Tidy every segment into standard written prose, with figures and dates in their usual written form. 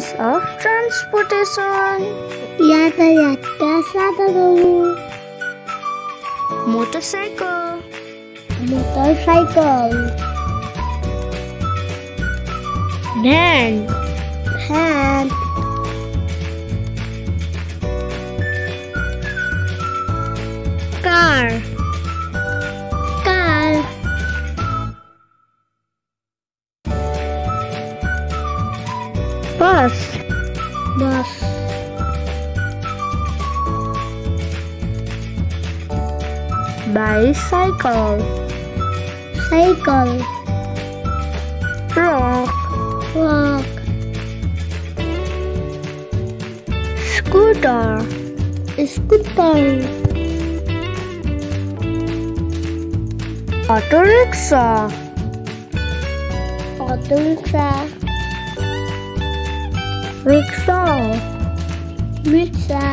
means of transportation. यातायातका साधनहरू Motorcycle, motorcycle van, van car, car bus, bus bicycle, cycle frog, truck scooter, scooter auto rickshaw, auto rickshaw rickshaw, rickshaw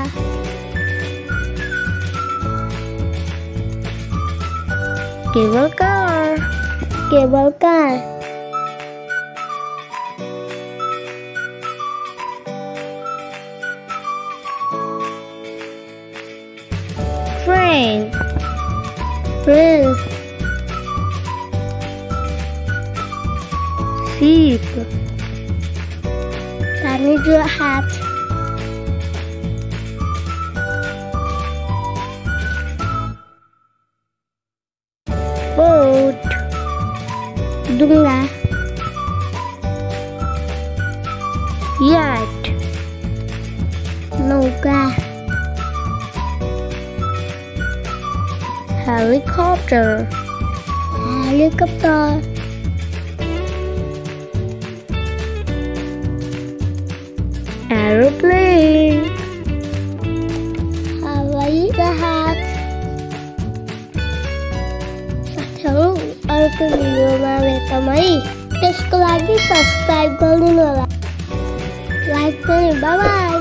cable car, cable car train, rail ship, पानी जहाज boat, डुङ्गा yacht, नौका helicopter, helicopter aeroplane, हवाई जहाज साथीहरू अर्को भिडियोमा भेटौँ है त्यसको लागि सब्सक्राइब गरिदिनु होला लाइक पनि बाइ बाइ